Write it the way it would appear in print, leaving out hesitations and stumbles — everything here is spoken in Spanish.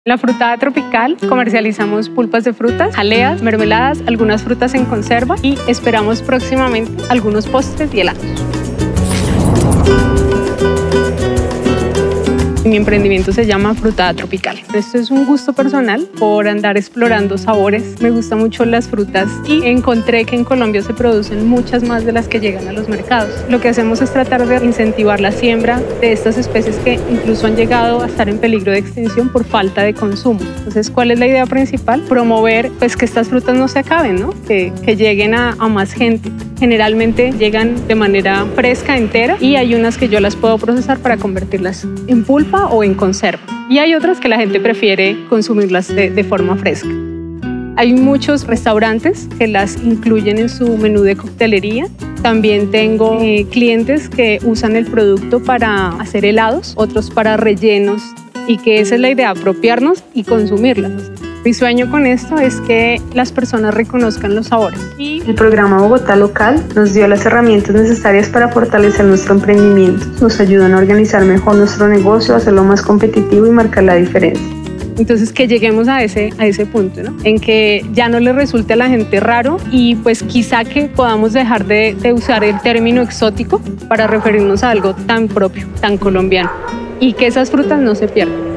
La frutada tropical comercializamos pulpas de frutas, jaleas, mermeladas, algunas frutas en conserva y esperamos próximamente algunos postres y helados. Mi emprendimiento se llama Frutada Tropical. Esto es un gusto personal por andar explorando sabores. Me gustan mucho las frutas y encontré que en Colombia se producen muchas más de las que llegan a los mercados. Lo que hacemos es tratar de incentivar la siembra de estas especies que incluso han llegado a estar en peligro de extinción por falta de consumo. Entonces, ¿cuál es la idea principal? Promover que estas frutas no se acaben, ¿no? Que lleguen a más gente. Generalmente llegan de manera fresca, entera, y hay unas que yo las puedo procesar para convertirlas en pulpa o en conserva. Y hay otras que la gente prefiere consumirlas de forma fresca. Hay muchos restaurantes que las incluyen en su menú de coctelería. También tengo clientes que usan el producto para hacer helados, otros para rellenos, y que esa es la idea, apropiarnos y consumirlas. Mi sueño con esto es que las personas reconozcan los sabores. Y el programa Bogotá Local nos dio las herramientas necesarias para fortalecer nuestro emprendimiento. Nos ayudan a organizar mejor nuestro negocio, a hacerlo más competitivo y marcar la diferencia. Entonces, que lleguemos a ese punto, ¿no? En que ya no le resulte a la gente raro y pues quizá que podamos dejar de usar el término exótico para referirnos a algo tan propio, tan colombiano, y que esas frutas no se pierdan.